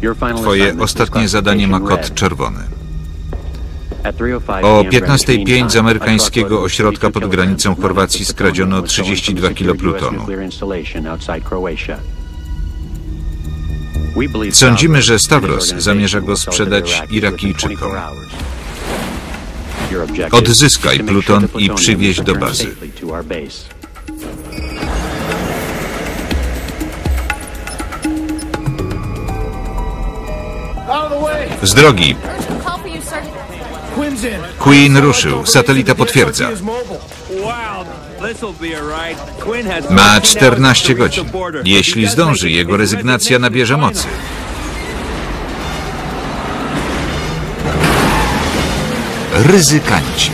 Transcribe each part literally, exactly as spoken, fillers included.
Twoje ostatnie zadanie ma kod czerwony. O piętnastej pięć z amerykańskiego ośrodka pod granicą Chorwacji skradziono trzydzieści dwa kilo plutonu. Sądzimy, że Stavros zamierza go sprzedać Irakijczykom. Odzyskaj pluton i przywieź do bazy. Z drogi! Queen ruszył. Satelita potwierdza. Ma czternaście godzin. Jeśli zdąży, jego rezygnacja nabierze mocy. Ryzykanci.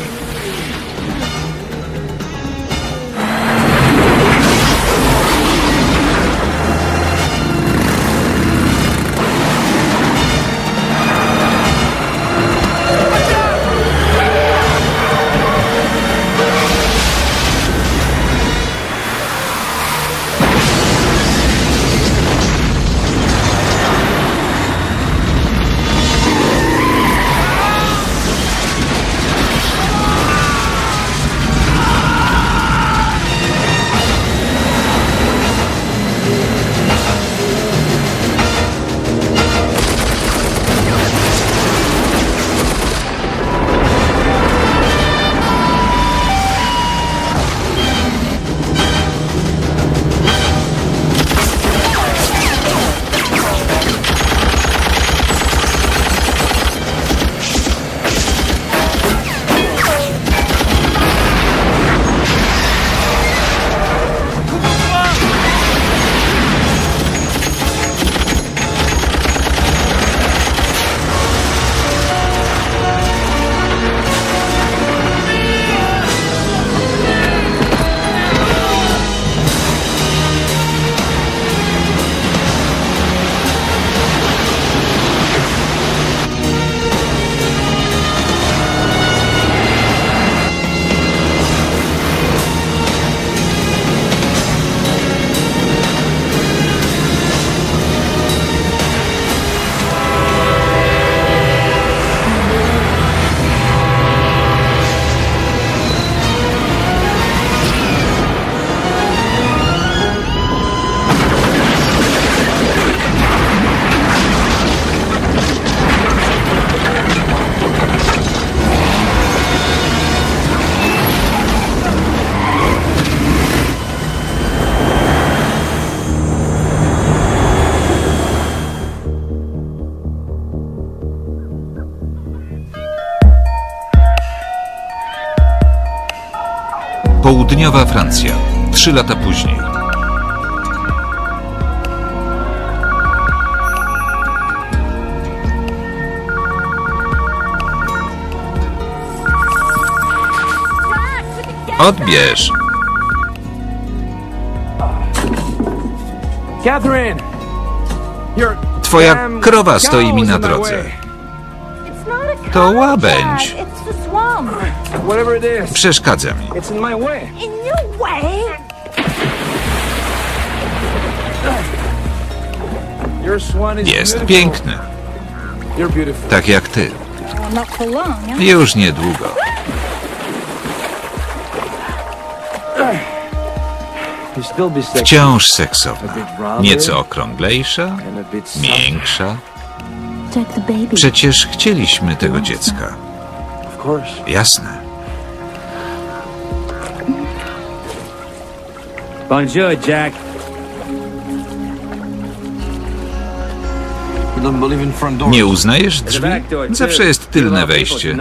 Południowa Francja. Trzy lata później. Odbierz. Twoja krowa stoi mi na drodze. To łabędź. Przeszkadza mi. Jest piękny. Tak jak ty. Już niedługo. Wciąż seksowna. Nieco okrąglejsza, miększa. Przecież chcieliśmy tego dziecka. Jasne. Bonjour, Jack. Nie uznajesz drzwi? Zawsze jest tylne wejście.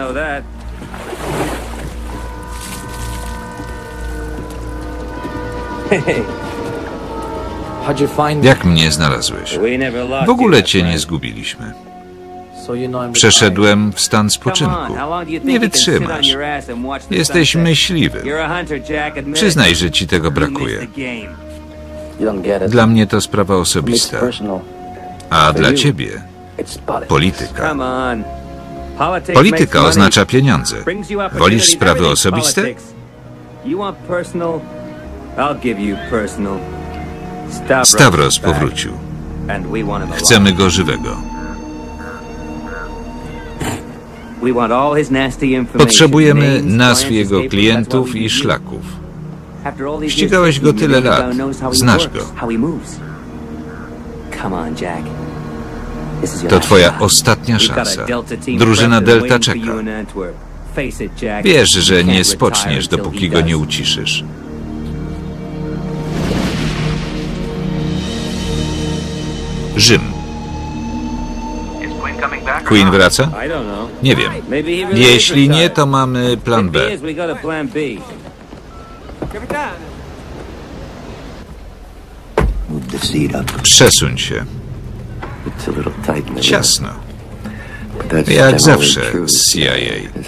Jak mnie znalazłeś? W ogóle cię nie zgubiliśmy. Przeszedłem w stan spoczynku. Nie wytrzymasz. Jesteś myśliwy. Przyznaj, że ci tego brakuje. Dla mnie to sprawa osobista. A dla ciebie polityka. Polityka oznacza pieniądze. Wolisz sprawy osobiste? Stavros powrócił. Chcemy go żywego. Potrzebujemy nazw jego klientów i szlaków. Ścigałeś go tyle lat. Znasz go. To twoja ostatnia szansa. Drużyna Delta czeka. Wiesz, że nie spoczniesz, dopóki go nie uciszysz. Rzym. Queen wraca? Nie wiem. Jeśli nie, to mamy plan B. Przesuń się. Ciasno. Jak zawsze z C I A.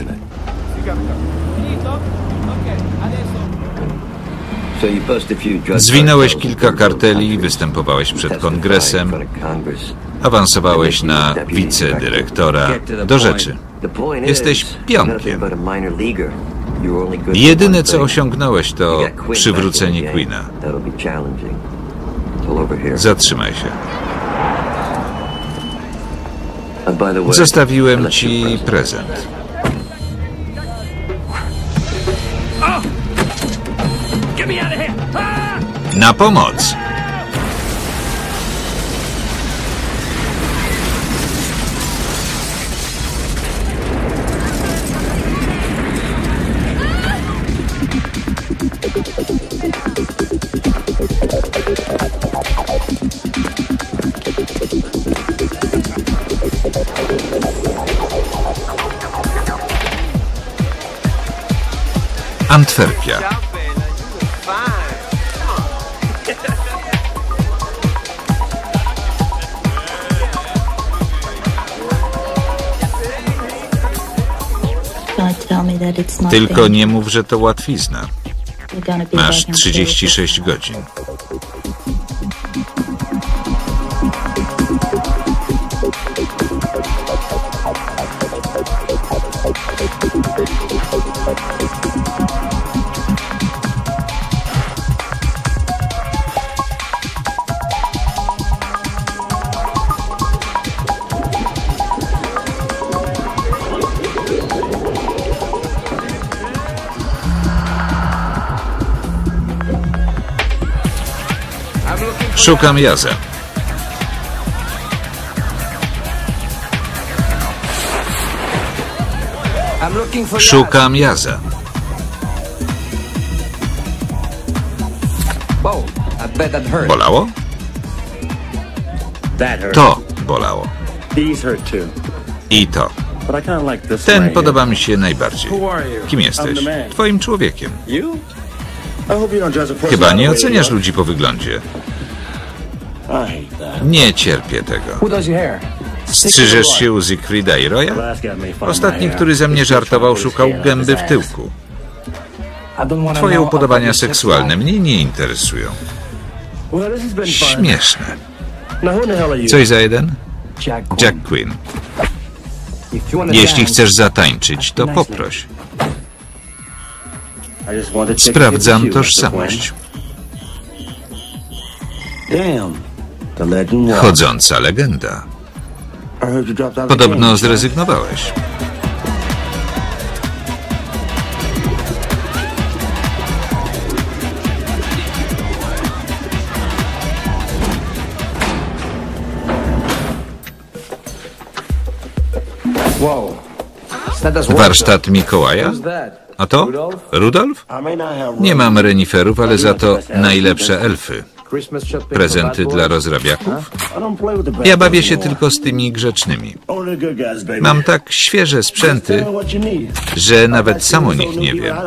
Zwinąłeś kilka karteli, występowałeś przed kongresem, awansowałeś na wicedyrektora. Do rzeczy. Jesteś pionkiem. Jedyne, co osiągnąłeś, to przywrócenie Queena. Zatrzymaj się. Zostawiłem ci prezent. Na pomoc! Antwerpia. Tylko nie mów, że to łatwizna. Masz trzydzieści sześć godzin. Szukam Jaza. Szukam Jaza. Bolało? To bolało. I to. Ten podoba mi się najbardziej. Kim jesteś? Twoim człowiekiem. Chyba nie oceniasz ludzi po wyglądzie. Nie cierpię tego. Strzyżesz się u Siegfrieda i Roya? Ostatni, który ze mnie żartował, szukał gęby w tyłku. Twoje upodobania seksualne mnie nie interesują. Śmieszne. Coś za jeden? Jack Quinn. Jeśli chcesz zatańczyć, to poproś. Sprawdzam tożsamość. Chodząca legenda. Podobno zrezygnowałeś. Warsztat Mikołaja? A to? Rudolf? Nie mam reniferów, ale za to najlepsze elfy. Prezenty dla rozrabiaków? Ja bawię się tylko z tymi grzecznymi. Mam tak świeże sprzęty, że nawet sam o nich nie wiem.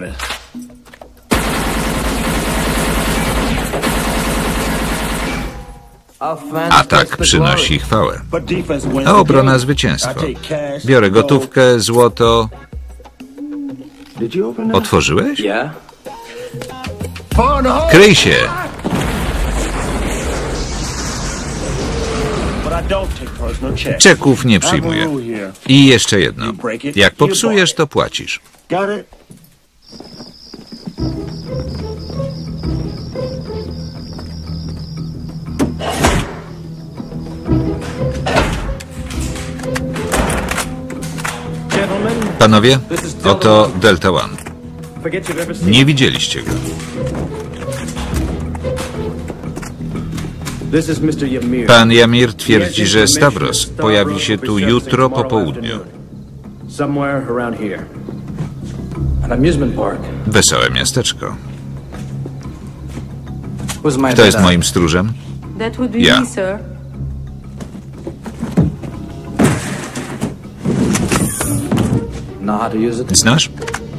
Atak przynosi chwałę, a obrona zwycięstwo. Biorę gotówkę, złoto. Otworzyłeś? Kryj się! Czeków nie przyjmuję. I jeszcze jedno. Jak popsujesz, to płacisz. Panowie, oto Delta One. Nie widzieliście go. Pan Yamir twierdzi, że Stavros pojawi się tu jutro po południu. Wesołe miasteczko. Kto jest moim stróżem? Ja. Znasz?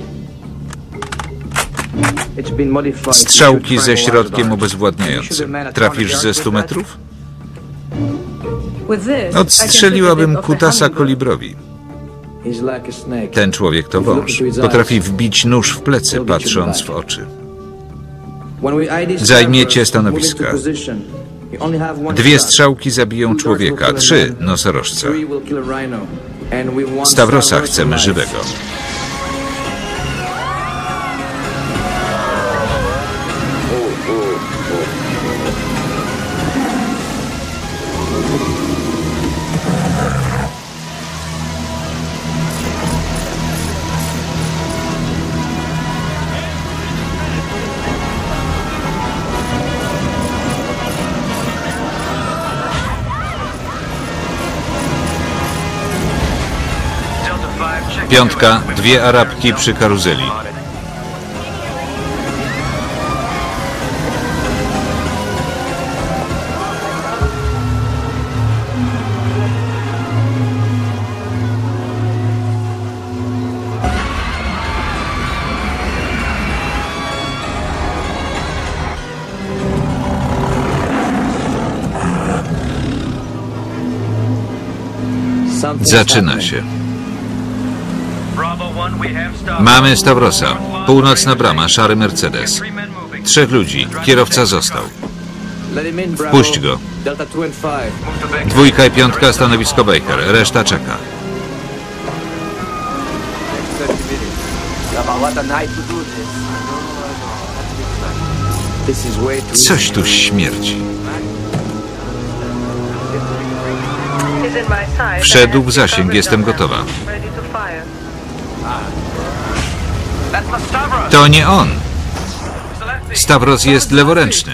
Strzałki ze środkiem obezwładniającym. Trafisz ze stu metrów? Odstrzeliłabym kutasa kolibrowi. Ten człowiek to wąż. Potrafi wbić nóż w plecy, patrząc w oczy. Zajmiecie stanowiska. Dwie strzałki zabiją człowieka, trzy nosorożca. Stavrosa chcemy żywego. Piątka, dwie Arabki przy karuzeli. Zaczyna się. Mamy Stavrosa. Północna brama, szary Mercedes. Trzech ludzi. Kierowca został. Wpuść go. Dwójka i piątka, stanowisko Baker. Reszta czeka. Coś tu śmierdzi. Wszedł w zasięg. Jestem gotowa. To nie on. Stavros jest leworęczny.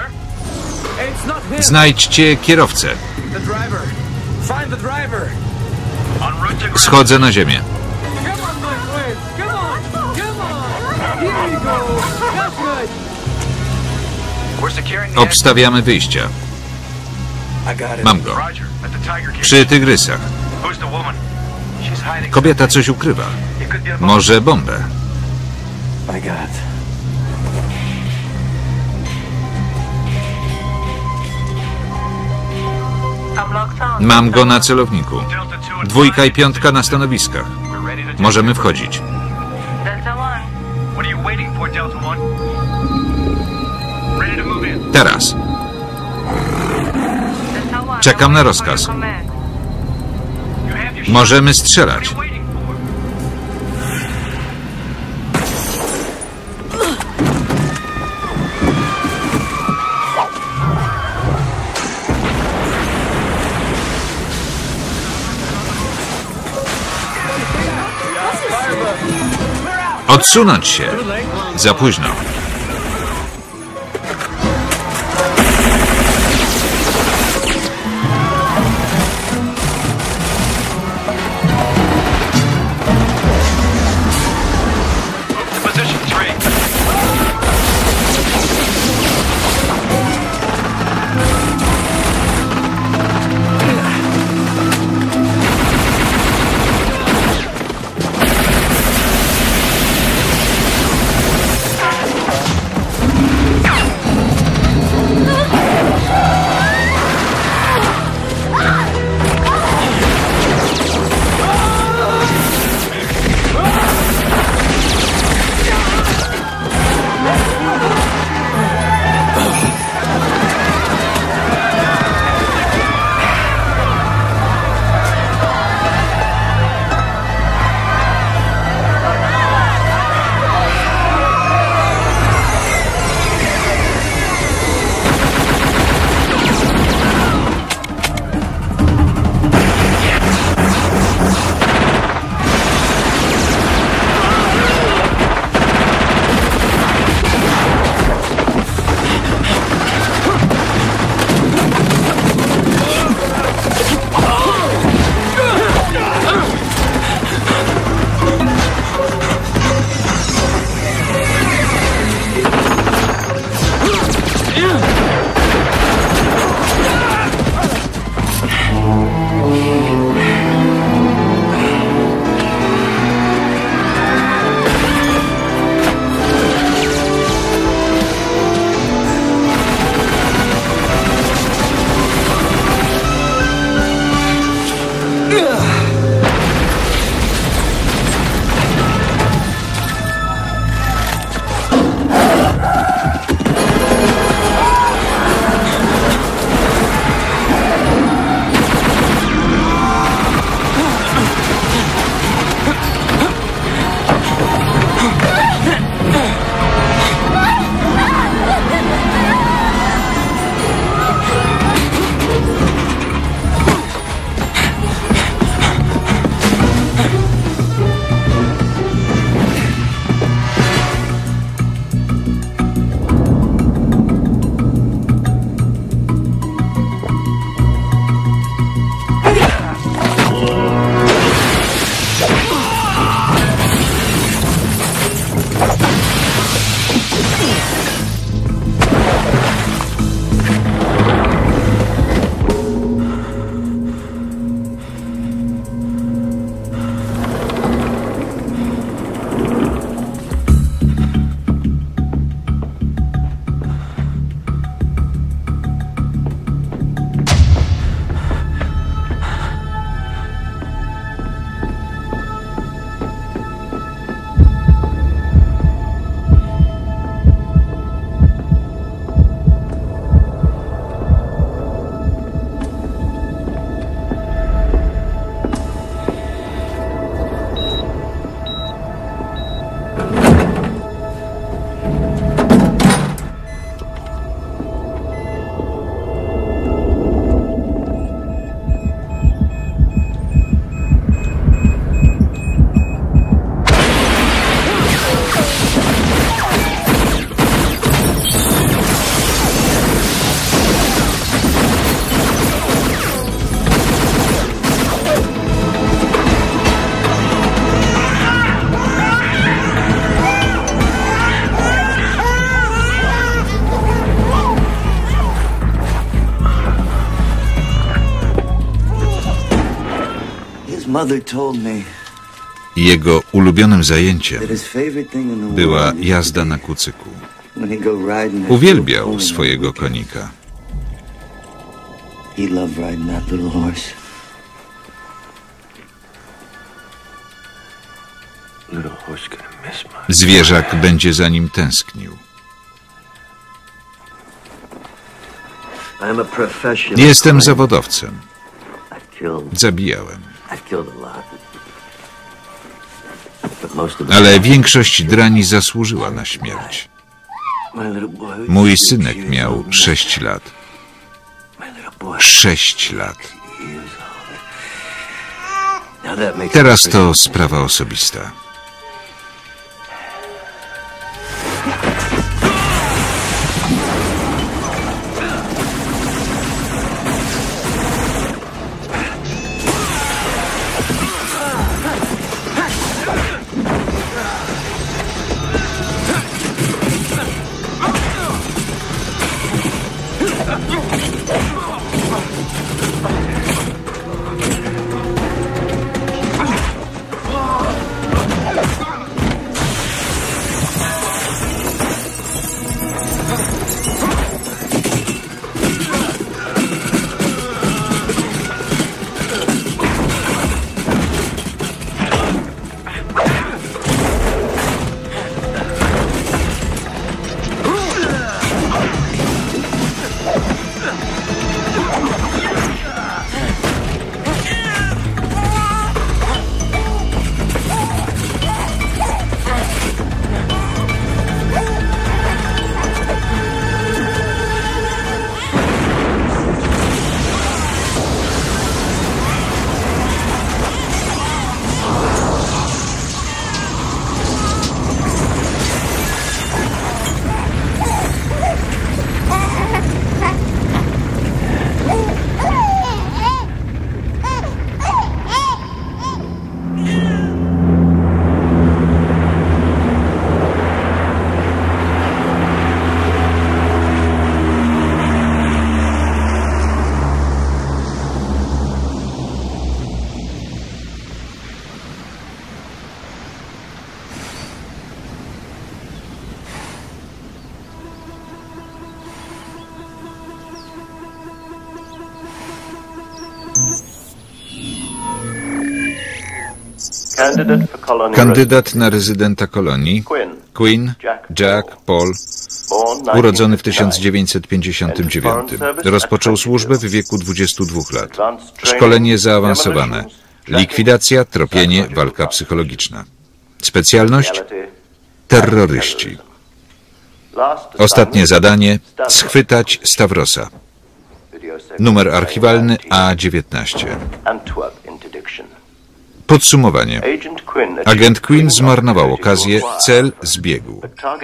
Znajdźcie kierowcę. Schodzę na ziemię. Obstawiamy wyjścia. Mam go. Przy tygrysach. Kobieta coś ukrywa. Może bombę. Mam go na celowniku. Dwójka i piątka na stanowiskach. Możemy wchodzić. Teraz. Czekam na rozkaz. Możemy strzelać. Odsunąć się. Za późno. Jego ulubionym zajęciem była jazda na kucyku. Uwielbiał swojego konika. Zwierzak będzie za nim tęsknił. Jestem zawodowcem. Zabijałem. Ale większość drani zasłużyła na śmierć. Mój synek miał sześć lat. Sześć lat. Teraz to sprawa osobista. Kandydat na rezydenta kolonii Quinn Jack Paul, urodzony w tysiąc dziewięćset pięćdziesiątym dziewiątym. Rozpoczął służbę w wieku dwudziestu dwóch lat. Szkolenie zaawansowane. Likwidacja, tropienie, walka psychologiczna. Specjalność? Terroryści. Ostatnie zadanie: schwytać Stavrosa. Numer archiwalny A dziewiętnaście. Podsumowanie. Agent Quinn zmarnował okazję, cel zbiegł.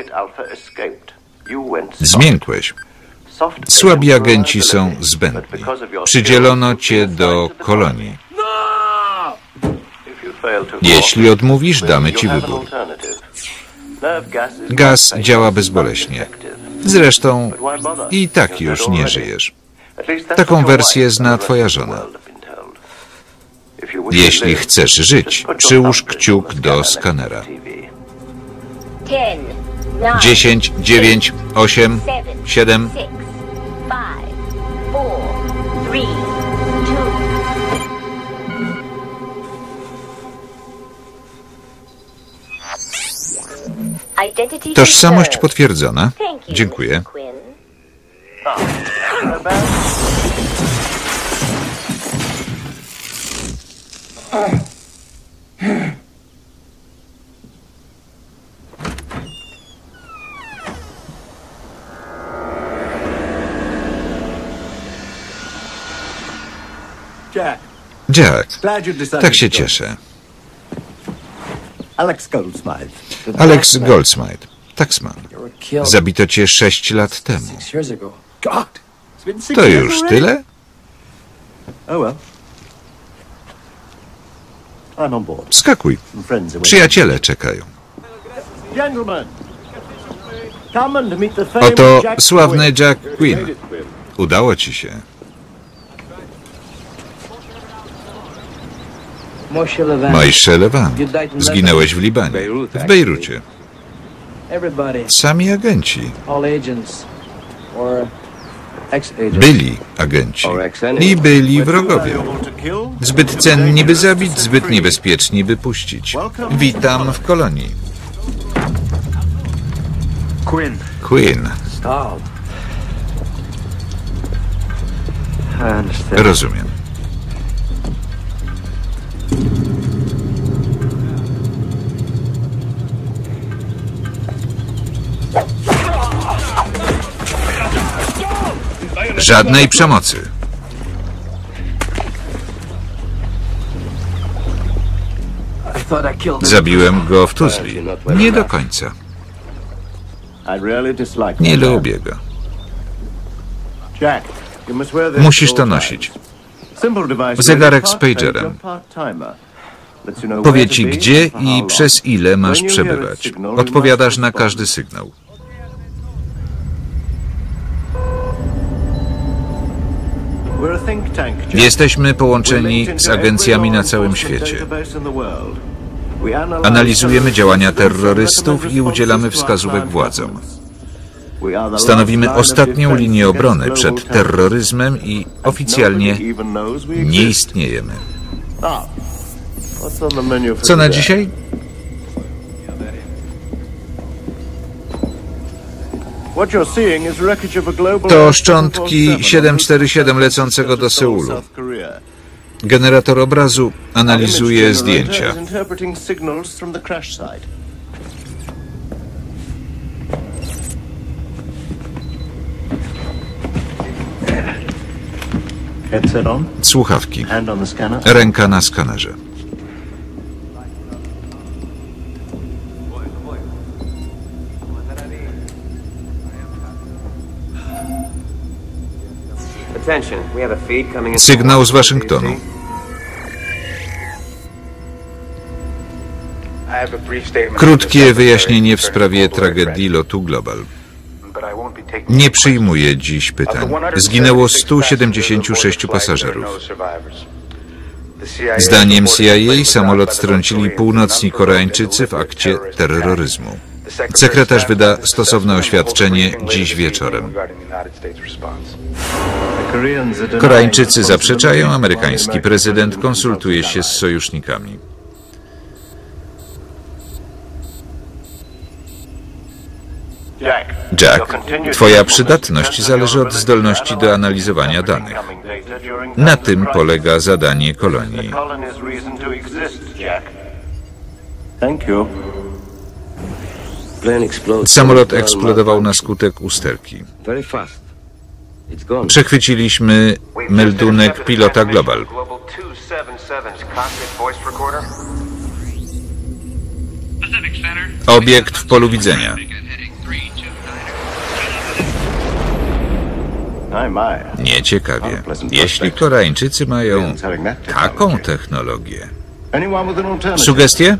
Zmiękłeś. Słabi agenci są zbędni. Przydzielono cię do kolonii. Jeśli odmówisz, damy ci wybór. Gaz działa bezboleśnie. Zresztą i tak już nie żyjesz. Taką wersję zna twoja żona. Jeśli chcesz żyć, przyłóż kciuk do skanera. Dziesięć, dziewięć, osiem, siedem. Tożsamość potwierdzona. Dziękuję. Jack, tak się cieszę. Alex Goldsmith, taksman. Zabito cię sześć lat temu. To już tyle? Skakuj. Przyjaciele czekają. Oto sławny Jack Quinn. Udało ci się. Mojsze Levant. Zginąłeś w Libanie, w Bejrucie. Sami agenci. Byli agenci i byli wrogowie. Zbyt cenni, by zabić, zbyt niebezpieczni, by puścić. Witam w kolonii. Quinn. Quinn. Rozumiem. Żadnej przemocy. Zabiłem go w Tuzli. Nie do końca. Nie lubię go. Musisz to nosić. Zegarek z pagerem. Powie ci, gdzie i przez ile masz przebywać. Odpowiadasz na każdy sygnał. Jesteśmy połączeni z agencjami na całym świecie. Analizujemy działania terrorystów i udzielamy wskazówek władzom. Stanowimy ostatnią linię obrony przed terroryzmem i oficjalnie nie istniejemy. Co na dzisiaj? To szczątki siedem cztery siedem lecącego do Seulu. Generator obrazu analizuje zdjęcia. Słuchawki. Ręka na skanerze. Sygnał z Waszyngtonu. Krótkie wyjaśnienie w sprawie tragedii lotu Global. Nie przyjmuję dziś pytań. Zginęło stu siedemdziesięciu sześciu pasażerów. Zdaniem C I A samolot strącili północni Koreańczycy w akcie terroryzmu. Sekretarz wyda stosowne oświadczenie dziś wieczorem. Koreańczycy zaprzeczają, amerykański prezydent konsultuje się z sojusznikami. Jack, twoja przydatność zależy od zdolności do analizowania danych. Na tym polega zadanie kolonii. Samolot eksplodował na skutek usterki. Przechwyciliśmy meldunek pilota Global. Obiekt w polu widzenia. Nieciekawie. Jeśli Koreańczycy mają taką technologię. Sugestie?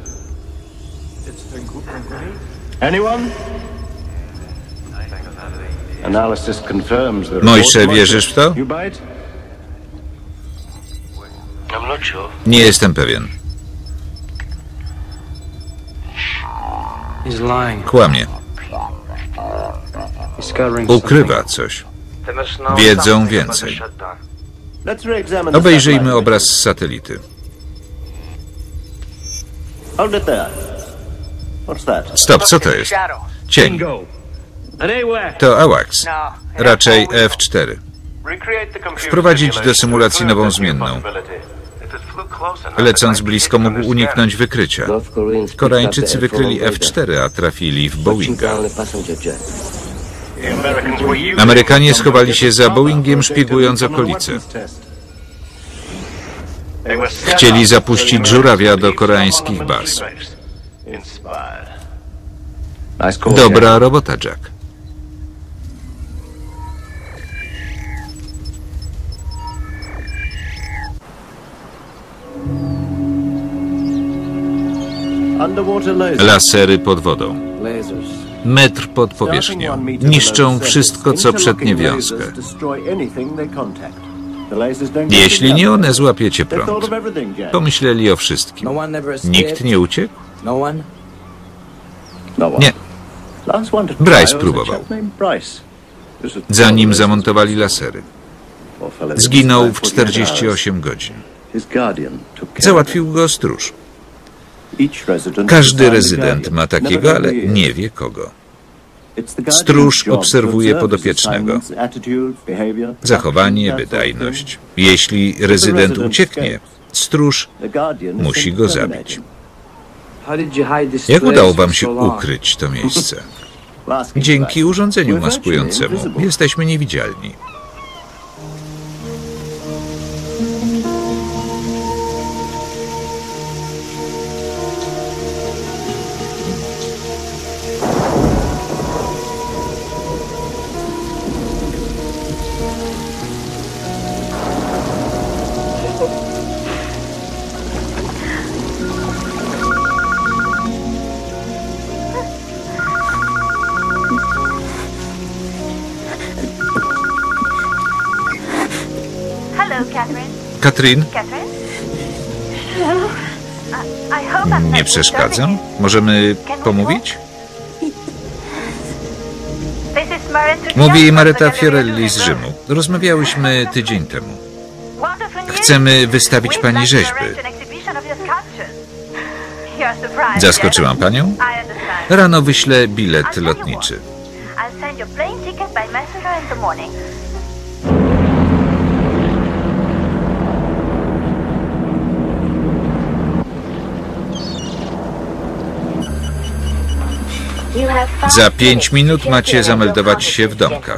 Mojsze, wierzysz w to? Nie jestem pewien. Kłamie. Ukrywa coś. Wiedzą więcej. Obejrzyjmy obraz z satelity. Stop, co to jest? Cień. To AWACS. Raczej F cztery. Wprowadzić do symulacji nową zmienną. Lecąc blisko mógł uniknąć wykrycia. Koreańczycy wykryli F cztery, a trafili w Boeinga. Amerykanie schowali się za Boeingiem, szpiegując okolice. Chcieli zapuścić żurawia do koreańskich baz. Dobra robota, Jack. Lasery pod wodą. Metr pod powierzchnią. Niszczą wszystko, co przetnie wiązkę. Jeśli nie one, złapiecie prąd. Pomyśleli o wszystkim. Nikt nie uciekł? Nie. Bryce próbował. Zanim zamontowali lasery. Zginął w czterdzieści osiem godzin. Załatwił go stróż. Każdy rezydent ma takiego, ale nie wie kogo. Stróż obserwuje podopiecznego. Zachowanie, wydajność. Jeśli rezydent ucieknie, stróż musi go zabić. Jak udało wam się ukryć to miejsce? Dzięki urządzeniu maskującemu jesteśmy niewidzialni. Katrin? Nie przeszkadzam? Możemy pomówić? Mówi Mareta Fiorelli z Rzymu. Rozmawiałyśmy tydzień temu. Chcemy wystawić pani rzeźby. Zaskoczyłam panią? Rano wyślę bilet lotniczy. Za pięć minut macie zameldować się w domkach.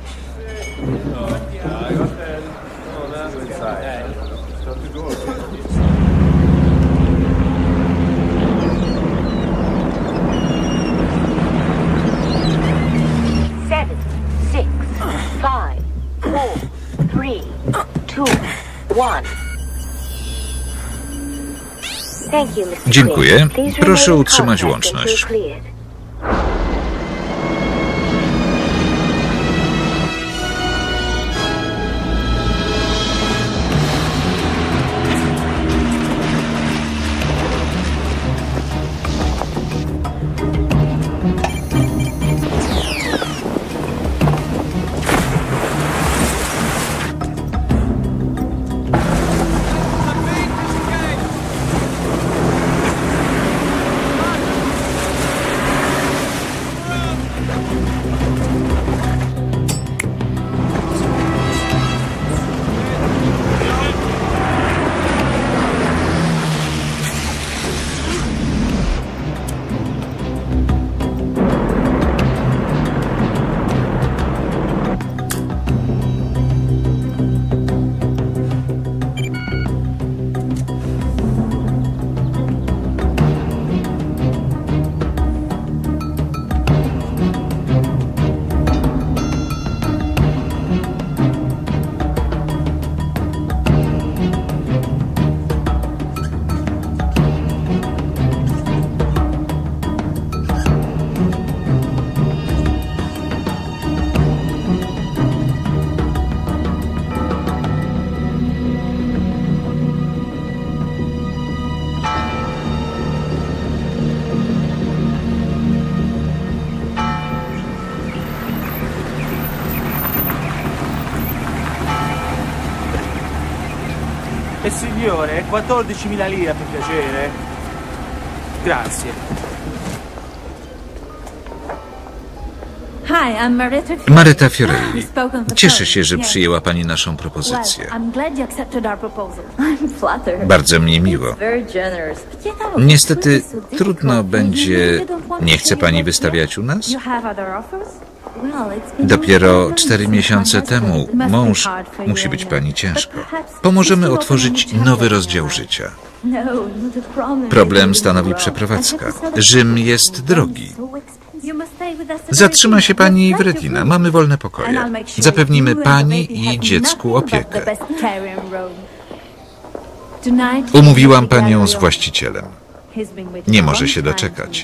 Dziękuję. Proszę utrzymać łączność. E signore, quattordicimila lire per piacere. Grazie. Mareta Fiorelli. Cieszę się, że przyjęła pani naszą propozycję. Bardzo mnie miło. Niestety trudno będzie... Nie chce pani wystawiać u nas? Dopiero cztery miesiące temu mąż musi być pani ciężko. Pomożemy otworzyć nowy rozdział życia. Problem stanowi przeprowadzka. Rzym jest drogi. Zatrzyma się pani w Retina. Mamy wolne pokoje. Zapewnimy pani i dziecku opiekę. Umówiłam panią z właścicielem. Nie może się doczekać.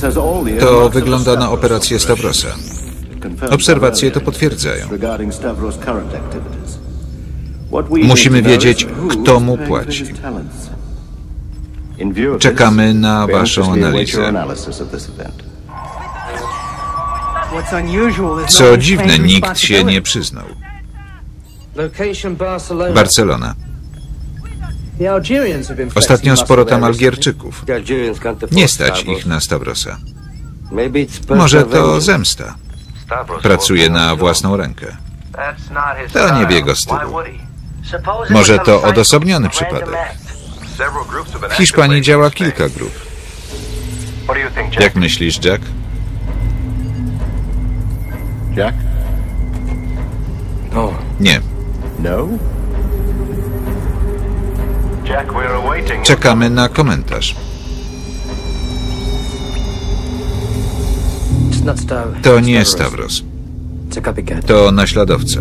To wygląda na operację Stavrosa. Obserwacje to potwierdzają. Musimy wiedzieć, kto mu płaci. Czekamy na waszą analizę. Co dziwne, nikt się nie przyznał. Barcelona. Ostatnio sporo tam Algierczyków. Nie stać ich na Stavrosa. Może to zemsta. Pracuje na własną rękę. To nie w jego stylu. Może to odosobniony przypadek. W Hiszpanii działa kilka grup. Jak myślisz, Jack? Jack? Nie. No? Czekamy na komentarz. To nie Stavros. To naśladowca.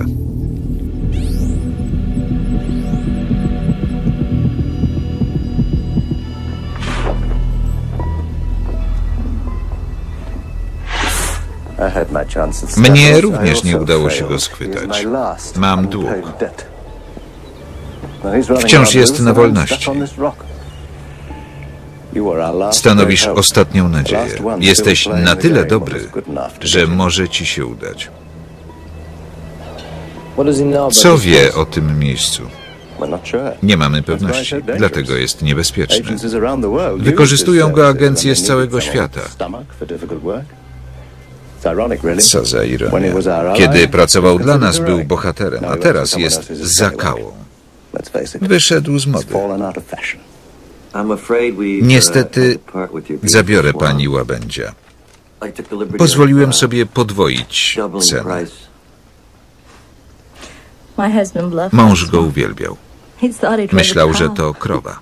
Mnie również nie udało się go schwytać. Mam dług. Wciąż jest na wolności. Stanowisz ostatnią nadzieję. Jesteś na tyle dobry, że może ci się udać. Co wie o tym miejscu? Nie mamy pewności, dlatego jest niebezpieczny. Wykorzystują go agencje z całego świata. Co za ironia. Kiedy pracował dla nas, był bohaterem, a teraz jest zakałą. Wyszedł z mody. Niestety zabiorę pani łabędzia. Pozwoliłem sobie podwoić cenę. Mąż go uwielbiał. Myślał, że to krowa.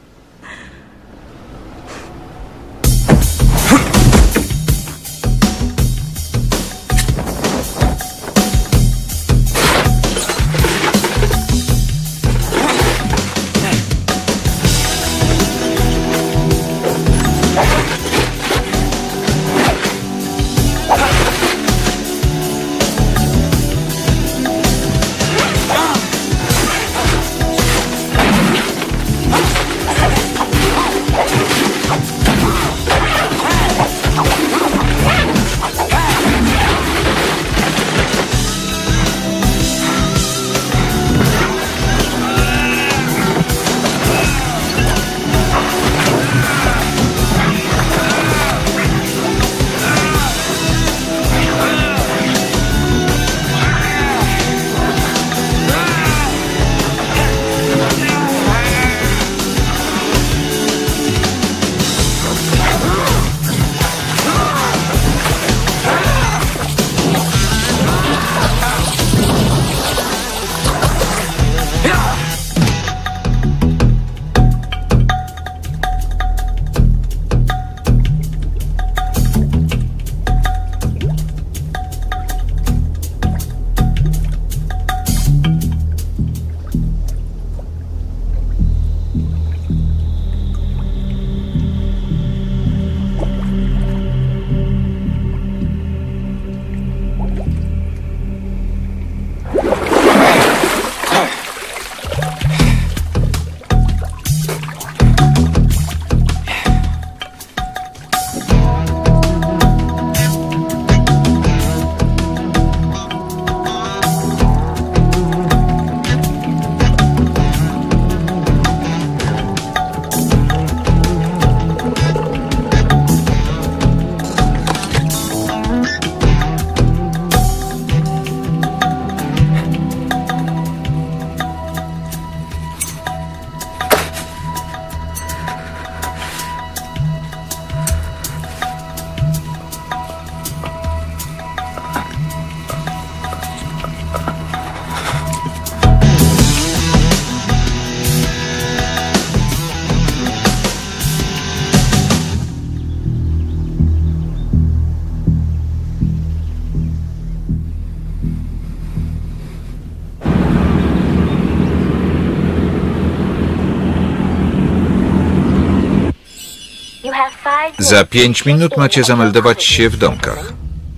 Za pięć minut macie zameldować się w domkach.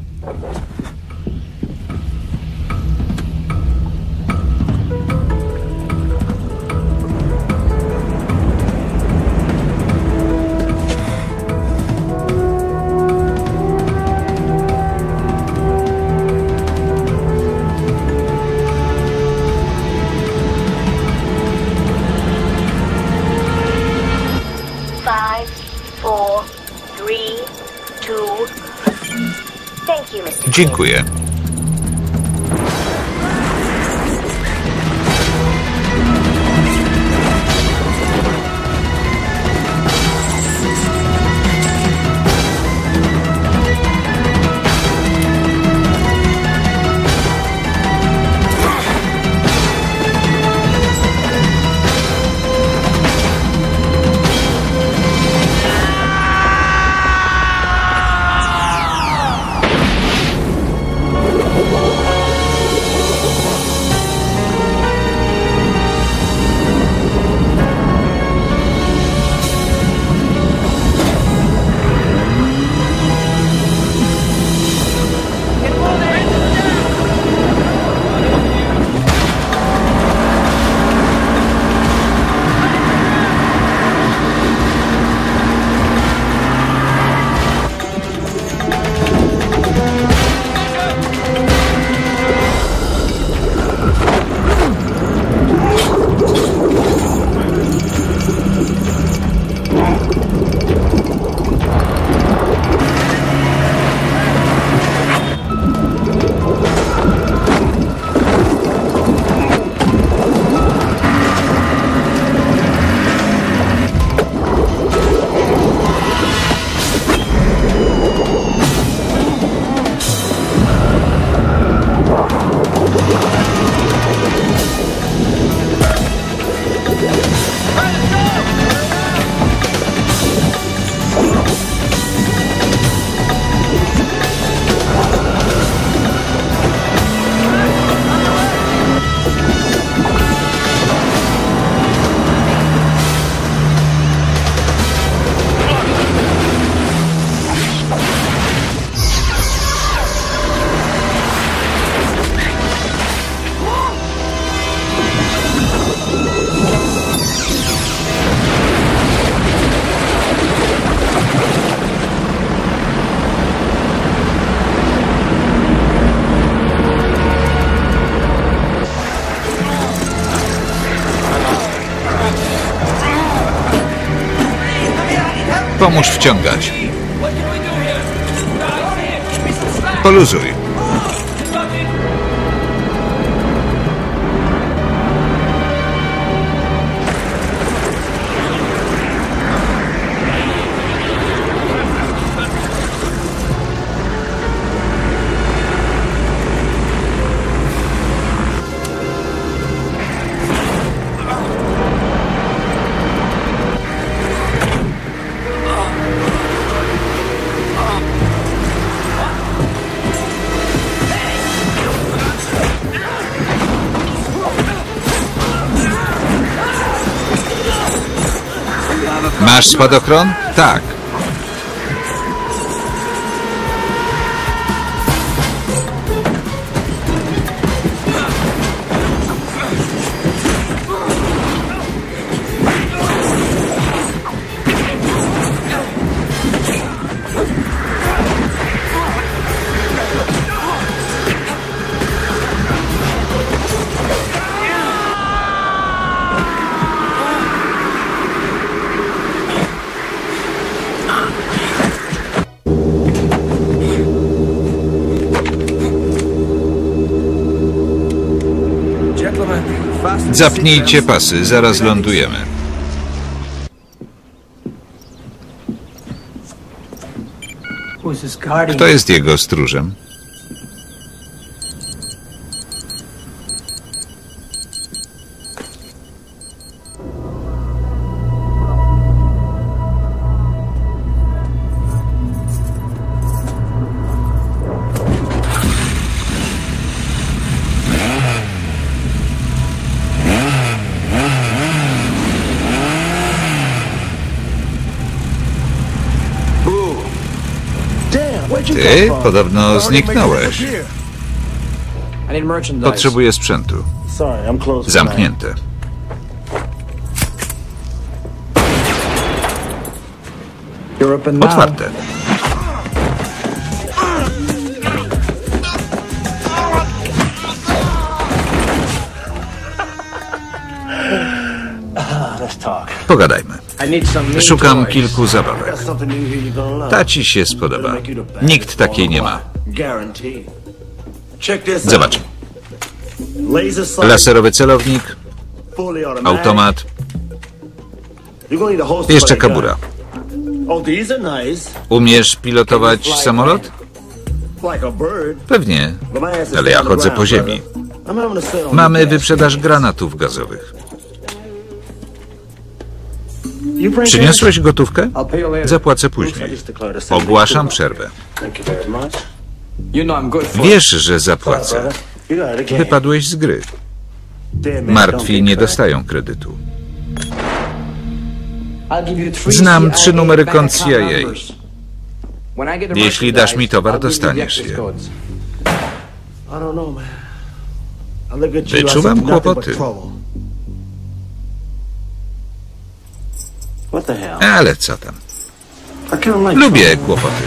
Dziękuję. Pomóż wciągać. Poluzuj. Masz spadochron? Tak. Zapnijcie pasy, zaraz lądujemy. Kto jest jego stróżem? Ty podobno zniknąłeś. Potrzebuję sprzętu. Zamknięte. Otwarte. Pogadajmy. Szukam kilku zabawek. Ta ci się spodoba. Nikt takiej nie ma. Zobacz. Laserowy celownik, automat, jeszcze kabura. Umiesz pilotować samolot? Pewnie, ale ja chodzę po ziemi. Mamy wyprzedaż granatów gazowych. Przyniosłeś gotówkę? Zapłacę później. Ogłaszam przerwę. Wiesz, że zapłacę. Wypadłeś z gry. Martwi nie dostają kredytu. Znam trzy numery kont C I A. Jeśli dasz mi towar, dostaniesz je. Wyczuwam kłopoty. Ale co tam? Lubię kłopoty.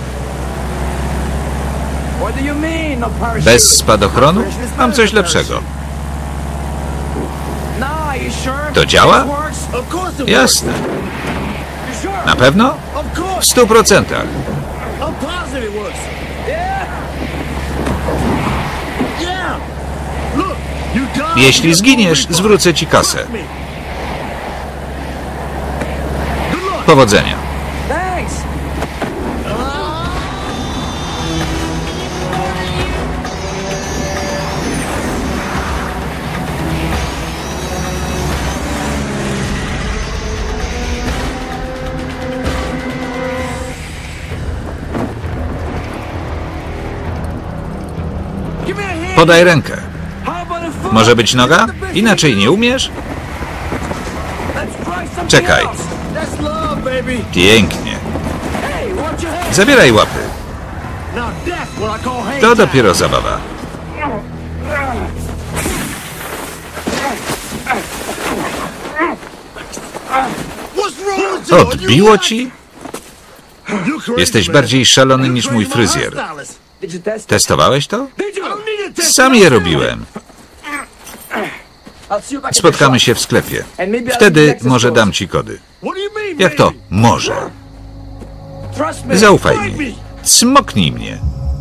Bez spadochronu? Mam coś lepszego. To działa? Jasne. Na pewno? W stu procentach. Jeśli zginiesz, zwrócę ci kasę. Powodzenia. Podaj rękę. Może być noga? Inaczej nie umiesz? Czekaj. Pięknie. Zabieraj łapy. To dopiero zabawa. Odbiło ci? Jesteś bardziej szalony niż mój fryzjer. Testowałeś to? Sam je robiłem. Spotkamy się w sklepie. Wtedy może dam ci kody. Jak to? Może. Zaufaj mi. Cmoknij mnie.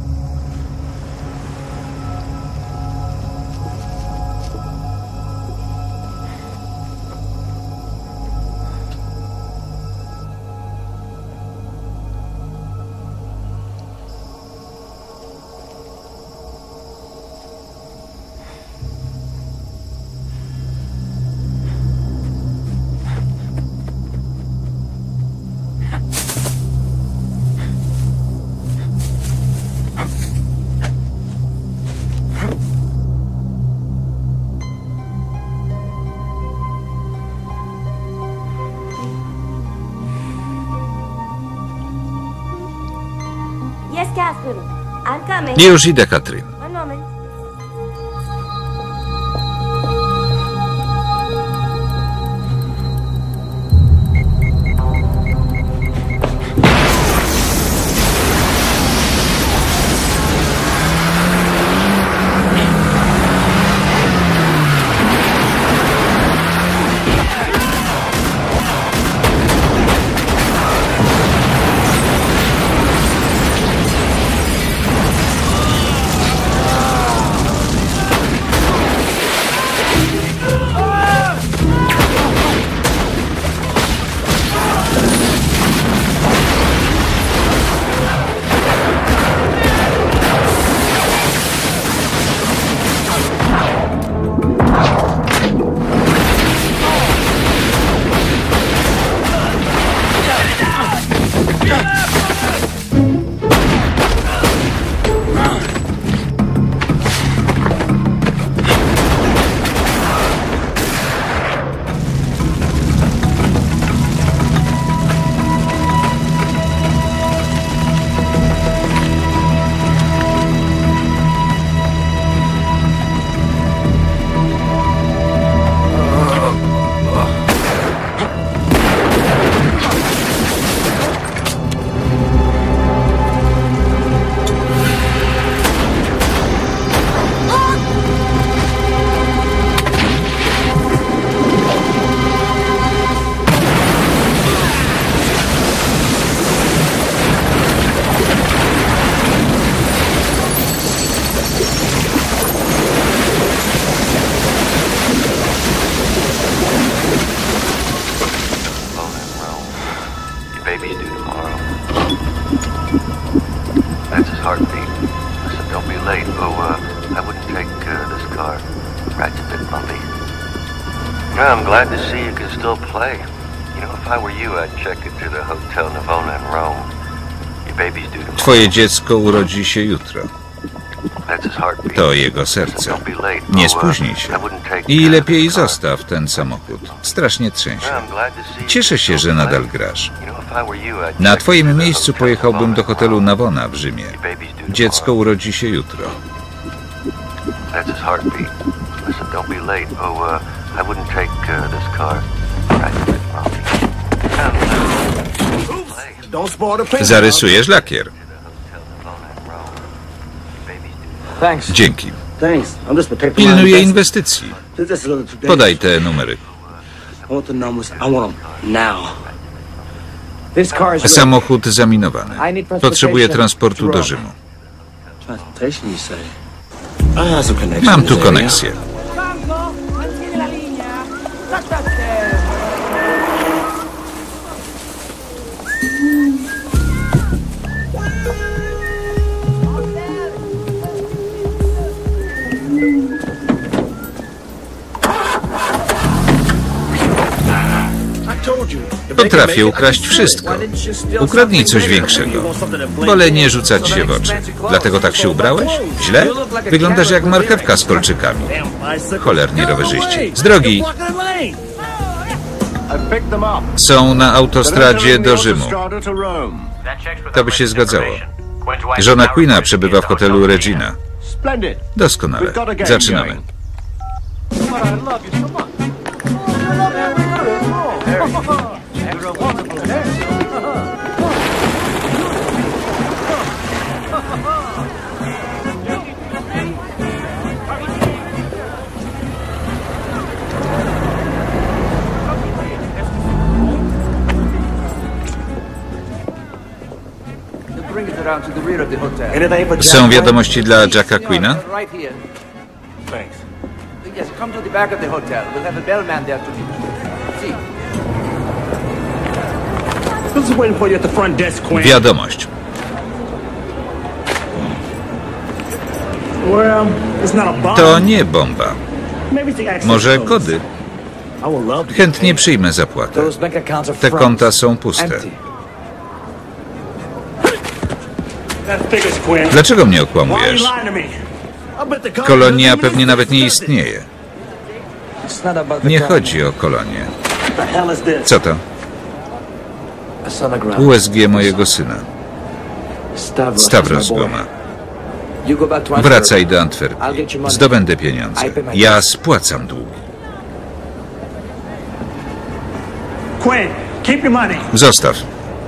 Już idę, Katrin. car. Ride's a bit bumpy. Yeah, I'm glad to see you can still play. You know, if I were you, I'd check it through the Hotel Navona in Rome. Your baby's due tomorrow. Twoje dziecko urodzi się jutro. To jego serce. Nie spóźnij się. I lepiej zostaw ten samochód. Strasznie trzęsie. Cieszę się, że nadal grasz. Na twoim miejscu pojechałbym do hotelu Navona w Rzymie. Dziecko urodzi się jutro. Zarysujesz lakier. Dzięki. Pilnuję inwestycji. Podaj te numery. Samochód zaminowany. Potrzebuję transportu do Rzymu. Mam tu koneksję. Potrafię ukraść wszystko. Ukradnij coś większego. Wolę nie rzucać się w oczy. Dlatego tak się ubrałeś? Źle? Wyglądasz jak marchewka z kolczykami. Cholerni rowerzyści. Z drogi! Są na autostradzie do Rzymu. To by się zgadzało. Żona Queena przebywa w hotelu Regina. Doskonale. Zaczynamy. Są wiadomości dla Jacka Queena? Wiadomość. To nie bomba. Może kody? Chętnie przyjmę zapłatę. Te konta są puste. Dlaczego mnie okłamujesz? Kolonia pewnie nawet nie istnieje. Nie chodzi o kolonię. Co to? U S G mojego syna. Stavros go ma. Wracaj do Antwerpii. Zdobędę pieniądze. Ja spłacam długi. Zostaw.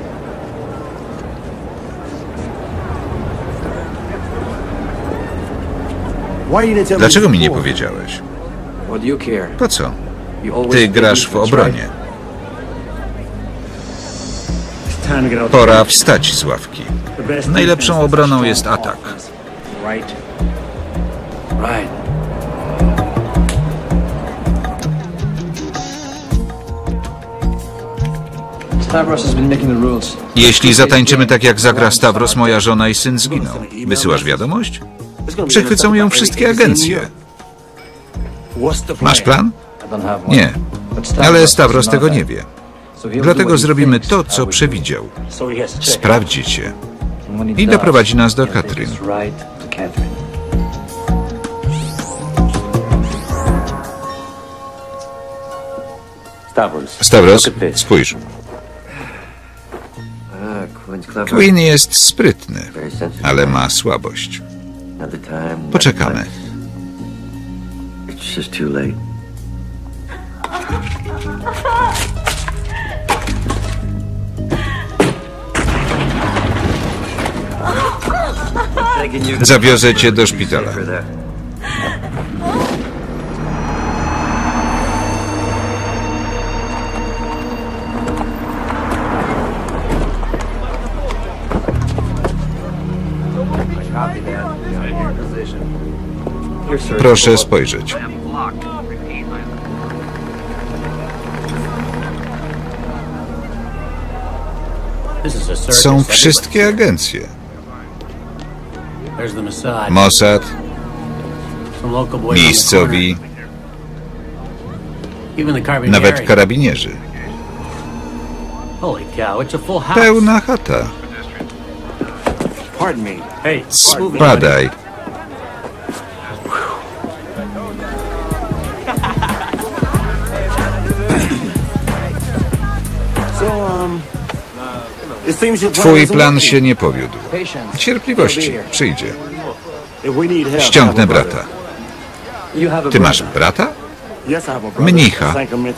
Dlaczego mi nie powiedziałeś? Po co? Ty grasz w obronie. Pora wstać z ławki. Najlepszą obroną jest atak. Jeśli zatańczymy tak, jak zagra Stavros, moja żona i syn zginą. Wysyłasz wiadomość? Przechwycą ją wszystkie agencje. Masz plan? Nie. Ale Stavros tego nie wie. Dlatego zrobimy to, co przewidział. Sprawdzi cię. I doprowadzi nas do Katrin. Stavros, spójrz. Queen jest sprytny, ale ma słabość. Poczekamy. Zawiozę cię do szpitala. Proszę spojrzeć. Są wszystkie agencje. Mossad, Miejscowi, nawet karabinierzy. Pełna chata. Spadaj. Twój plan się nie powiódł. Cierpliwości, przyjdzie. Ściągnę brata. Ty masz brata? Mnicha.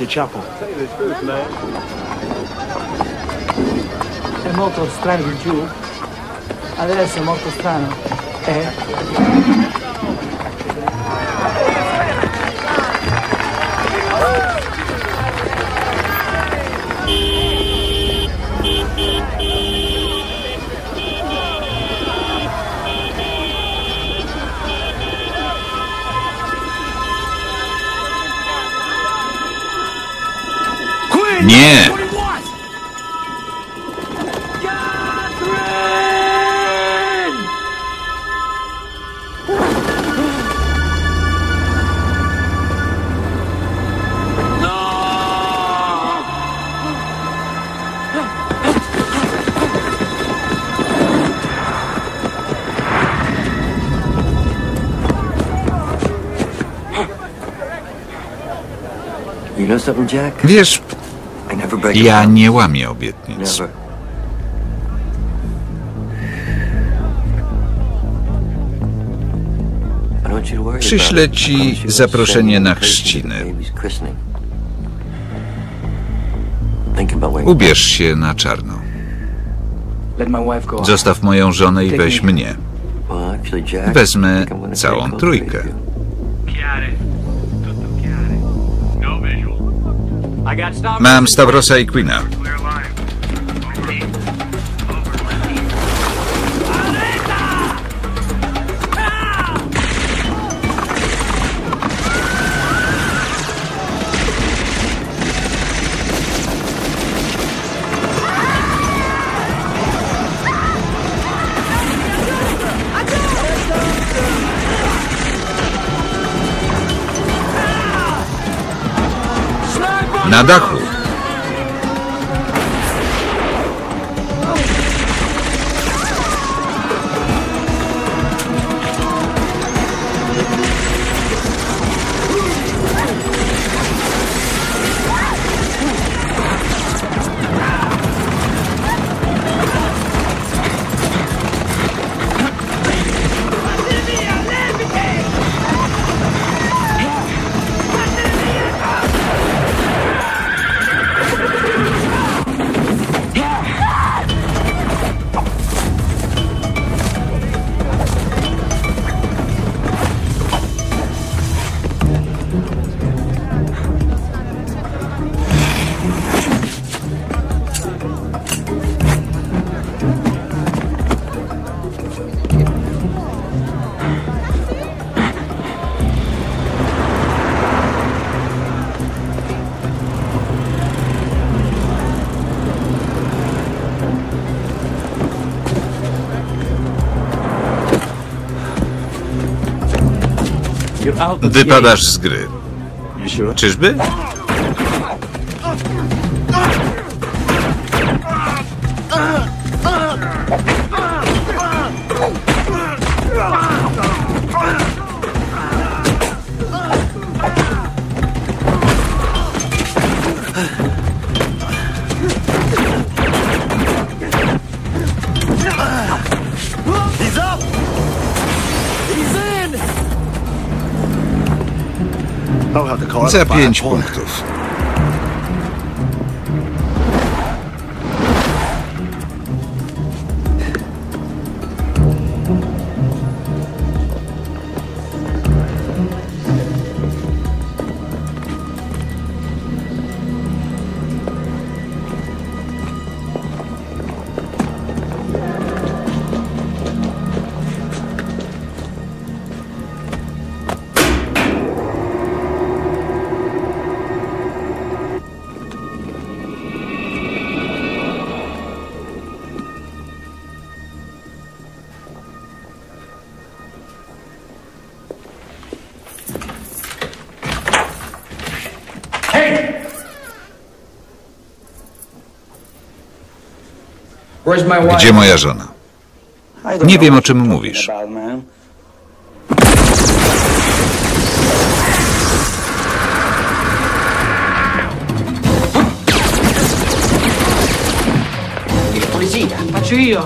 È molto strano giù. Adesso è molto strano. Eh? Nie! Wiesz, ja nie łamię obietnic. Przyślę ci zaproszenie na chrzciny. Ubierz się na czarno. Zostaw moją żonę i weź mnie. Wezmę całą trójkę. Mam Stavrosa i Queena. Na dachu. Wypadasz z gry. Czyżby? Za pięć punktów. Gdzie moja żona? Nie wiem, o czym mówisz. Faccio io.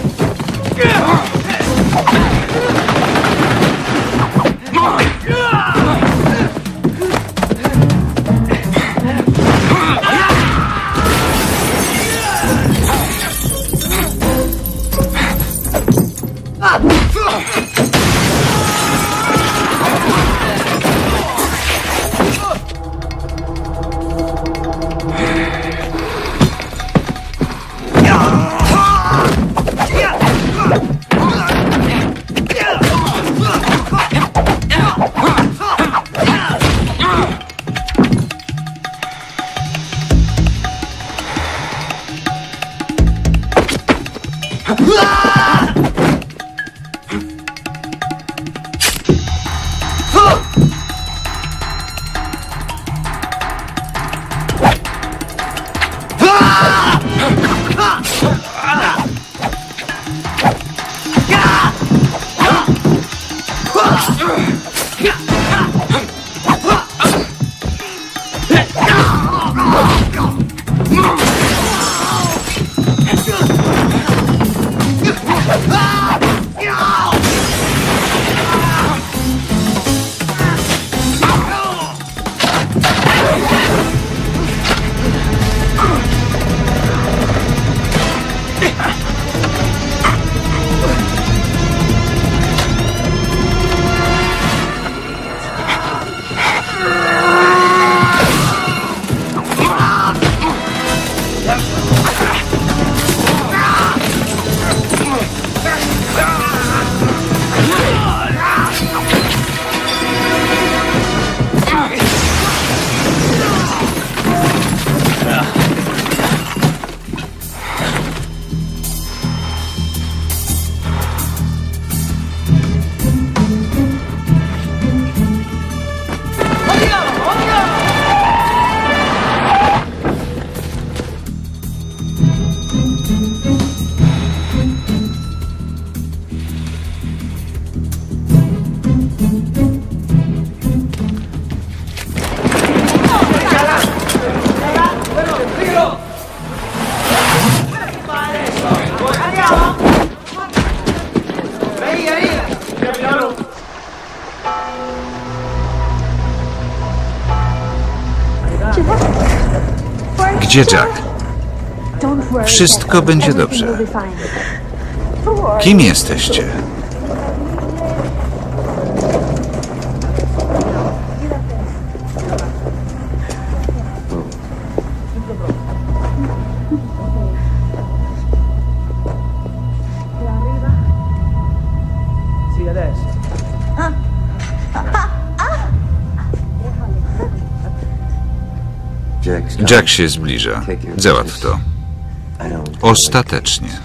Gdzie Jack? Wszystko będzie dobrze. Kim jesteście? Jack się zbliża. Załatw to. Ostatecznie.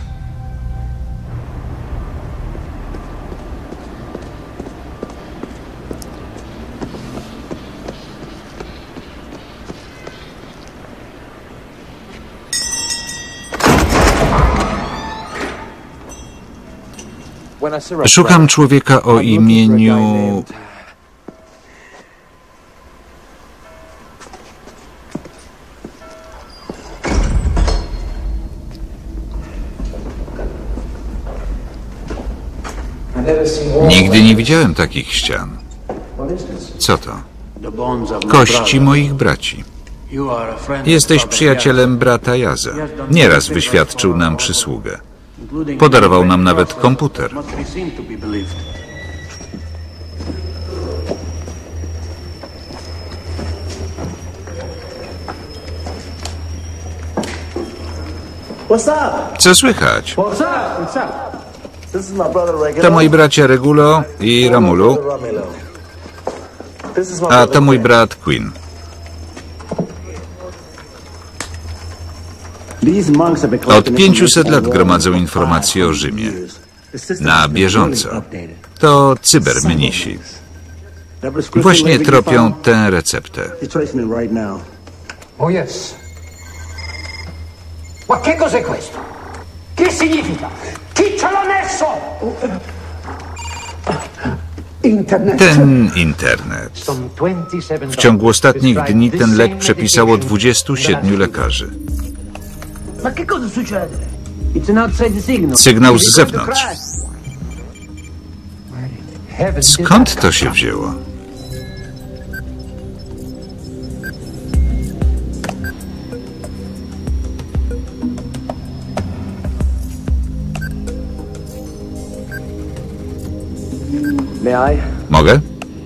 Szukam człowieka o imieniu... Nigdy nie widziałem takich ścian. Co to? Kości moich braci. Jesteś przyjacielem brata Jaza. Nieraz wyświadczył nam przysługę. Podarował nam nawet komputer. Co słychać? To moi bracia Regulo i Ramulu, a to mój brat Quinn. Od pięciuset lat gromadzą informacje o Rzymie. Na bieżąco. To cybermnisi. Właśnie tropią tę receptę. Che significa? Chi ce l'ha messo? Ten internet. W ciągu ostatnich dni ten lek przepisało dwudziestu siedmiu lekarzy. Sygnał z zewnątrz. Skąd to się wzięło? Mogę?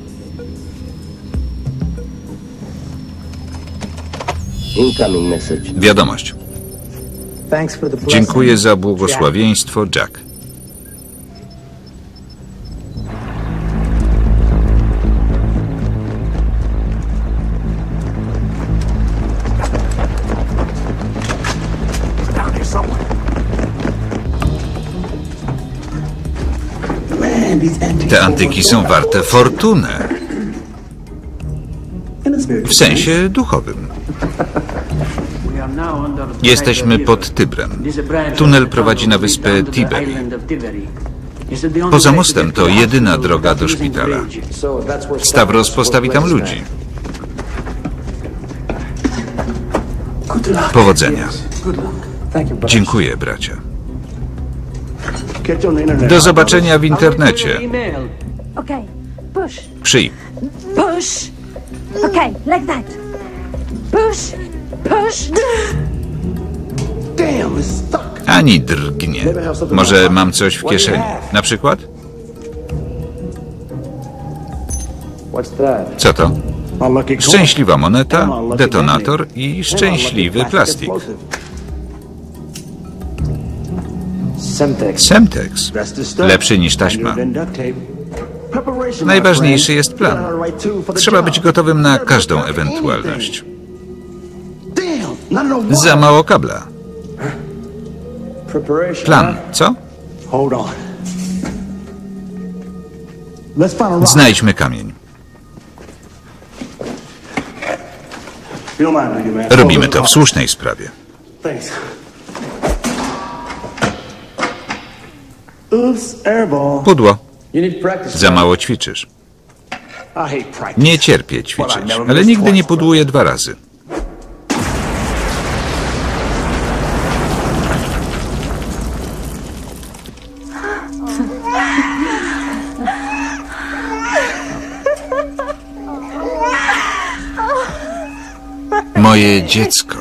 Wiadomość. Dziękuję za błogosławieństwo, Jack. Te antyki są warte fortunę. W sensie duchowym. Jesteśmy pod Tybrem. Tunel prowadzi na wyspę Tiberi. Poza mostem to jedyna droga do szpitala. Stavros postawi tam ludzi. Powodzenia. Dziękuję, bracia. Do zobaczenia w internecie. Przyj. Push. Okay, like that. Push. Push. Ani drgnie. Może mam coś w kieszeni. Na przykład? Co to? Szczęśliwa moneta, detonator i szczęśliwy plastik. Semtex. Lepszy niż taśma. Najważniejszy jest plan. Trzeba być gotowym na każdą ewentualność. Za mało kabla. Plan, co? Znajdźmy kamień. Robimy to w słusznej sprawie. Pudło. Za mało ćwiczysz. Nie cierpię ćwiczyć, ale nigdy nie pudłuję dwa razy. Moje dziecko.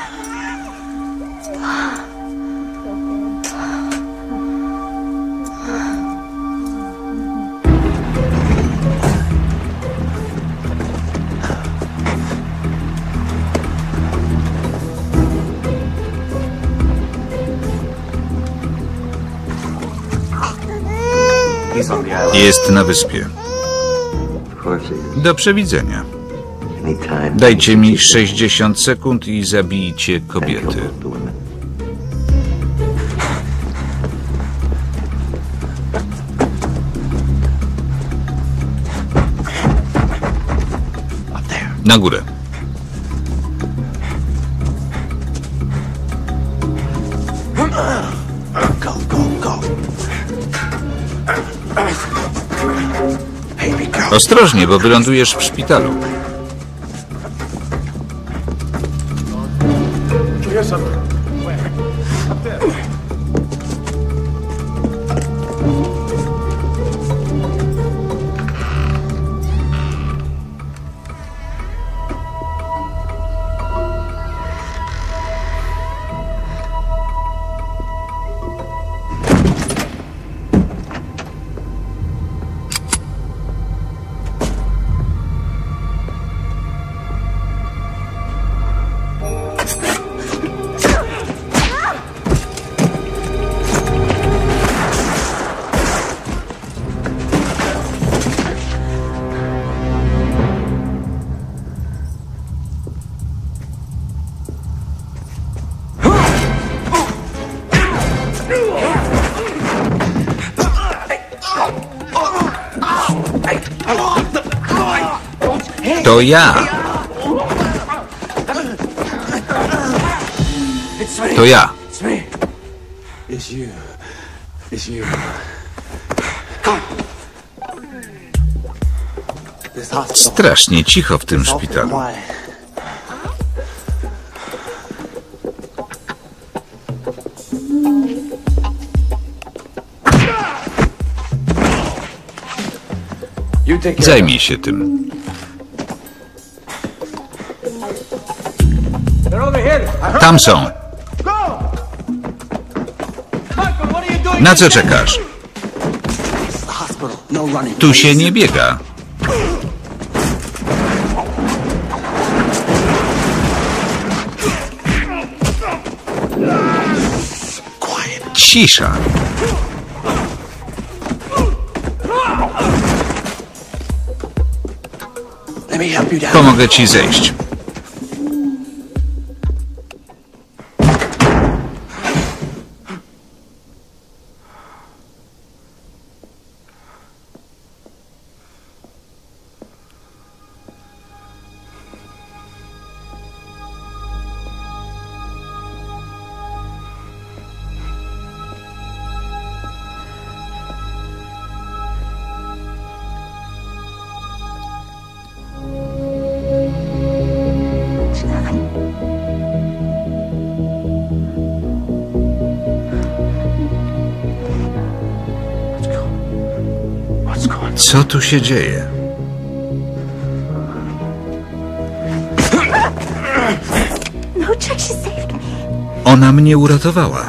Jest na wyspie. Do przewidzenia. Dajcie mi sześćdziesiąt sekund i zabijcie kobiety. Na górę. Ostrożnie, bo wylądujesz w szpitalu. To ja. To ja. Strasznie cicho w tym szpitalu. Zajmij się tym. Tam są. Na co czekasz? Tu się nie biega. Cisza. Pomogę ci zejść. Co tu się dzieje? Ona mnie uratowała.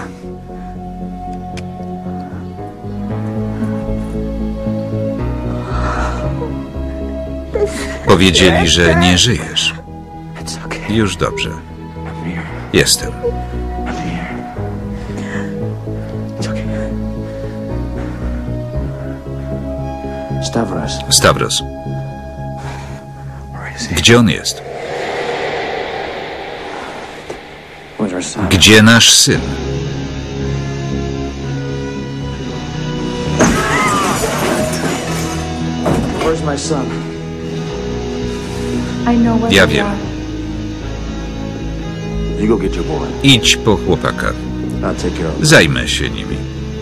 Powiedzieli, że nie żyjesz. Już dobrze. Jestem. Stavros. Gdzie on jest? Gdzie nasz syn? Ja wiem. Idź po chłopaka. Zajmę się nimi.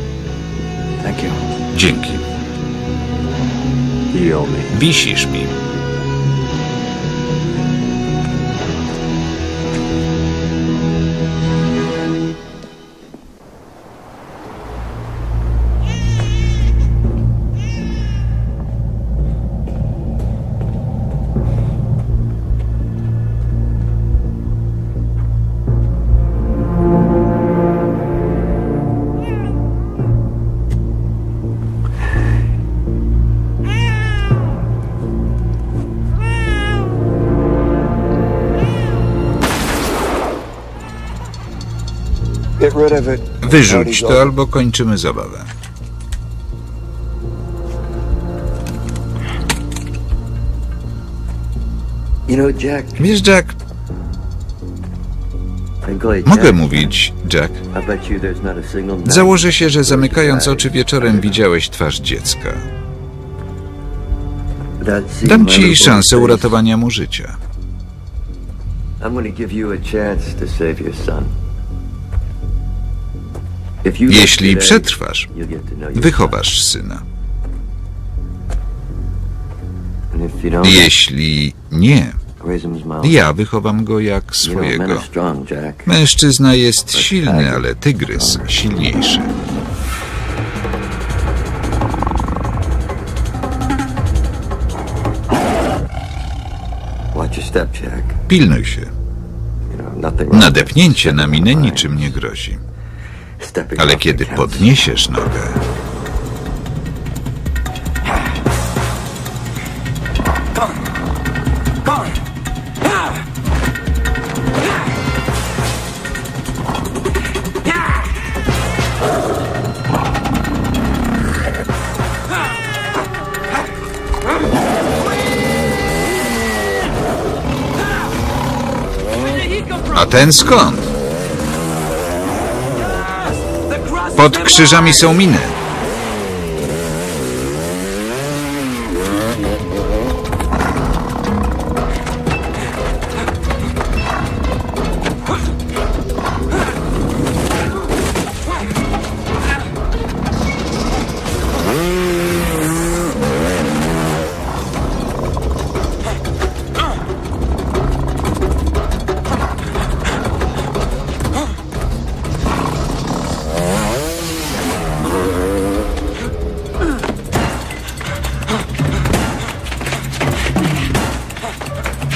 Dzięki. Wisisz mi. Wyrzuć to, albo kończymy zabawę. Wiesz, Jack, mogę mówić, Jack. Założę się, że zamykając oczy wieczorem widziałeś twarz dziecka. Dam ci szansę uratowania mu życia. Jeśli przetrwasz, wychowasz syna. Jeśli nie, ja wychowam go jak swojego. Mężczyzna jest silny, ale tygrys silniejszy. Pilnuj się. Nadepnięcie na minę niczym nie grozi. Ale kiedy podniesiesz nogę... A ten skąd? Pod krzyżami są miny.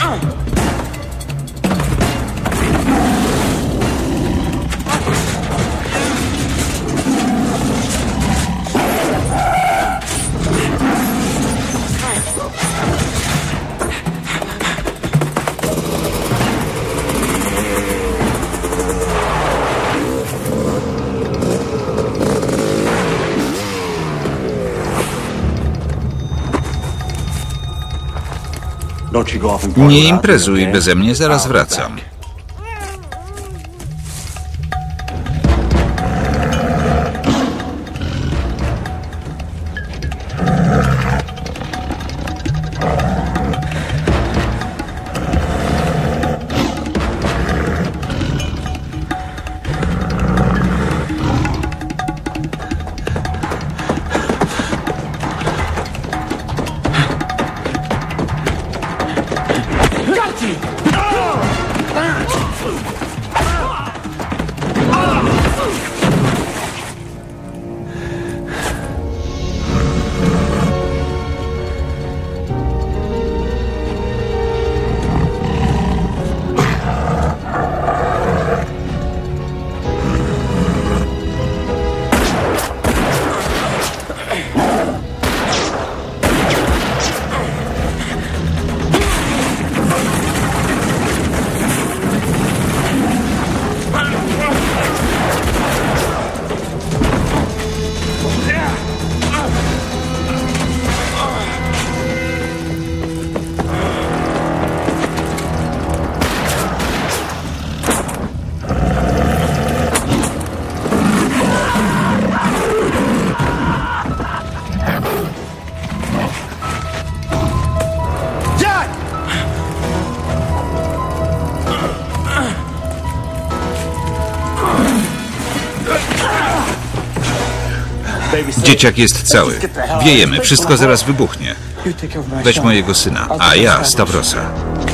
Nie imprezuj beze mnie, zaraz wracam. Dzieciak jest cały. Wiejemy, wszystko zaraz wybuchnie. Weź mojego syna, a ja Stavrosa.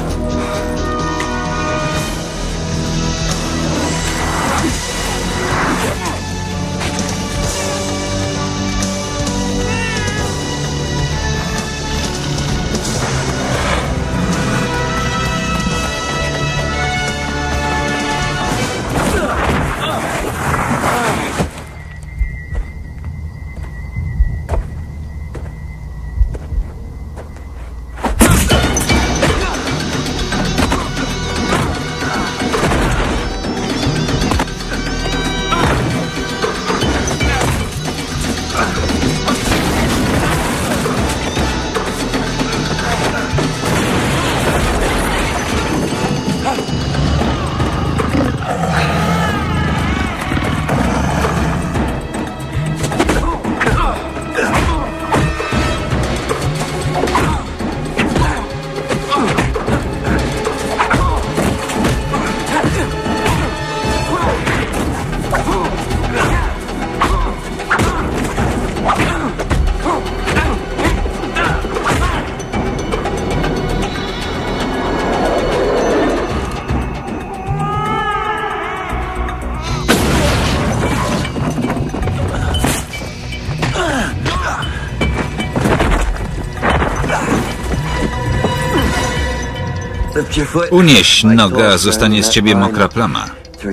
Unieś nogę, a zostanie z ciebie mokra plama.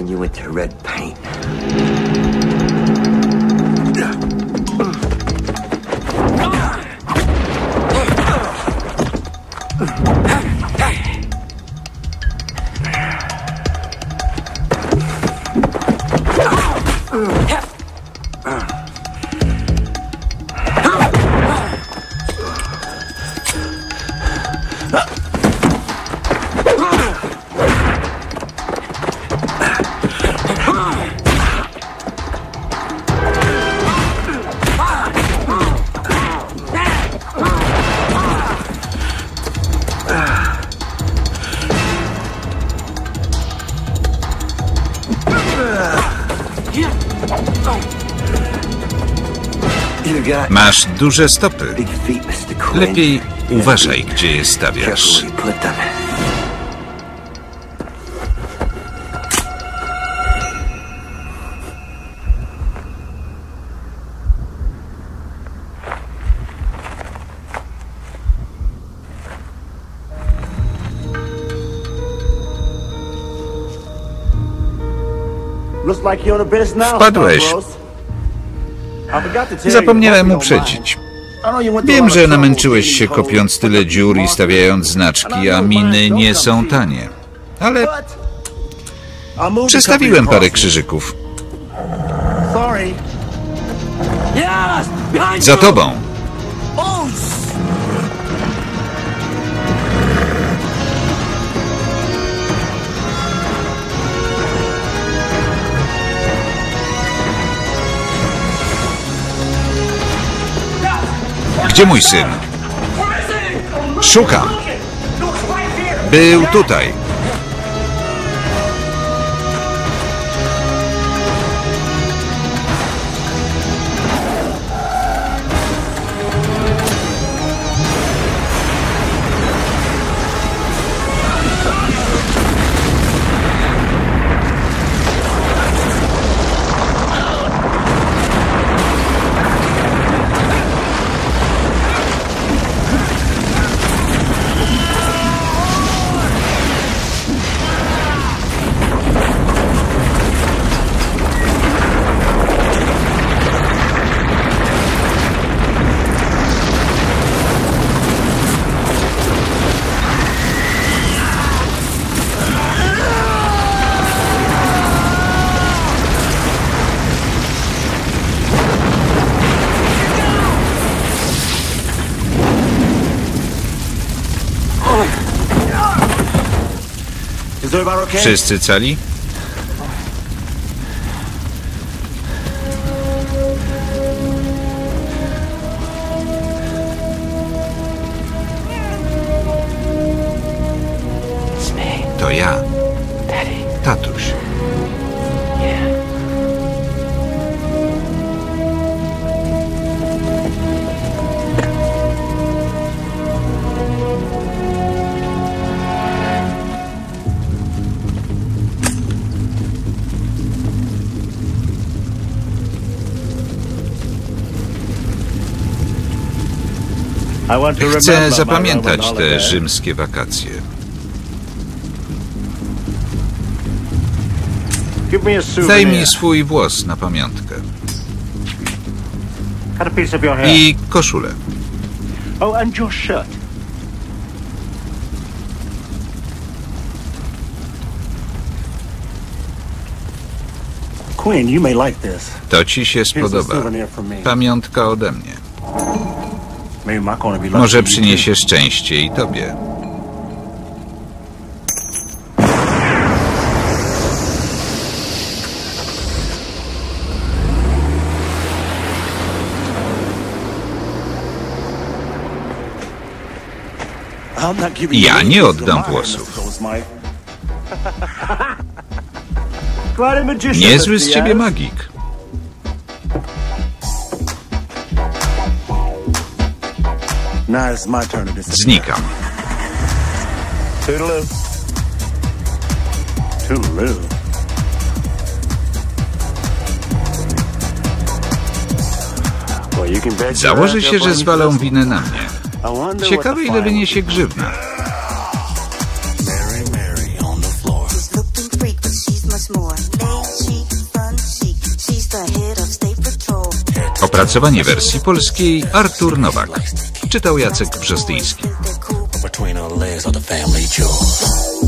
Masz duże stopy. Lepiej uważaj, gdzie je stawiasz. Wpadłeś. Zapomniałem uprzedzić. Wiem, że namęczyłeś się kopiąc tyle dziur i stawiając znaczki, a miny nie są tanie. Ale przestawiłem parę krzyżyków. Za tobą. Gdzie mój syn? Szukam. Był tutaj. Wszyscy cali? To ja. Tatuś. Chcę zapamiętać te rzymskie wakacje. Daj mi swój włos na pamiątkę. I koszulę. To ci się spodoba. Pamiątka ode mnie. Może przyniesie szczęście i tobie. Ja nie oddam włosów. Niezły z ciebie magik. Znikam. Założę się, że zwalą winę na mnie. Ciekawe, ile wyniesie grzywna. Opracowanie wersji polskiej Artur Nowak. Czytał Jacek Brzostyński.